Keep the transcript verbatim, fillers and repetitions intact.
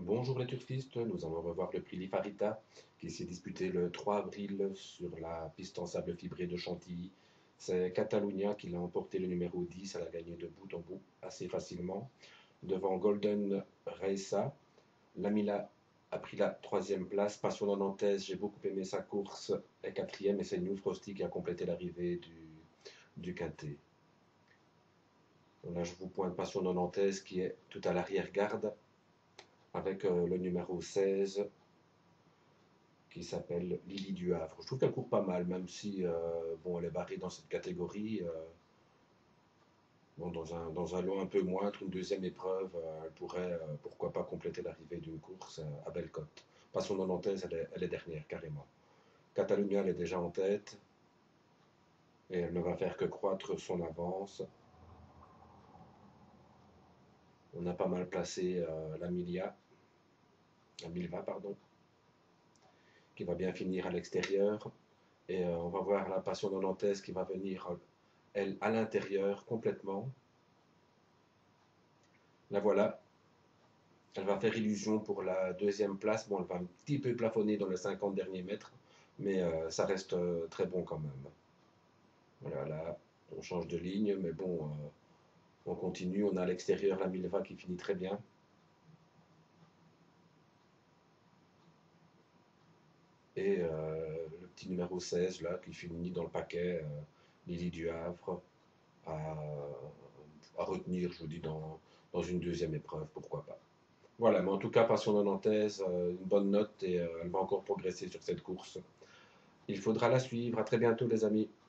Bonjour les turfistes, nous allons revoir le prix Lifarita qui s'est disputé le trois avril sur la piste en sable fibré de Chantilly. C'est Catalunya qui l'a emporté le numéro dix, elle a gagné de bout en bout assez facilement. Devant Golden Reisa, Lamila a pris la troisième place. Passion Nantaise, j'ai beaucoup aimé sa course, est quatrième et c'est New Frosty qui a complété l'arrivée du, du quintet. Là je vous pointe Passion Nantaise qui est tout à l'arrière-garde avec euh, le numéro seize qui s'appelle Lily du Havre. Je trouve qu'elle court pas mal, même si euh, bon, elle est barrée dans cette catégorie. Euh, bon, dans, un, dans un lot un peu moindre, une deuxième épreuve, euh, elle pourrait, euh, pourquoi pas, compléter l'arrivée d'une course euh, à belle cote. Passion Nantaise, elle est, elle est dernière, carrément. Catalunya, elle est déjà en tête, et elle ne va faire que croître son avance. On a pas mal placé euh, la Milia, la Milva, pardon, qui va bien finir à l'extérieur. Et euh, on va voir la Passion Nantaise qui va venir, euh, elle, à l'intérieur complètement. La voilà. Elle va faire illusion pour la deuxième place. Bon, elle va un petit peu plafonner dans les cinquante derniers mètres, mais euh, ça reste euh, très bon quand même. Voilà, là, on change de ligne, mais bon, euh, on continue. On a à l'extérieur la Milva qui finit très bien. Et euh, le petit numéro seize, là, qui finit dans le paquet, euh, Lily du Havre, à, à retenir, je vous dis, dans, dans une deuxième épreuve, pourquoi pas. Voilà, mais en tout cas, Passion Nantaise, euh, une bonne note et euh, elle va encore progresser sur cette course. Il faudra la suivre. À très bientôt, les amis.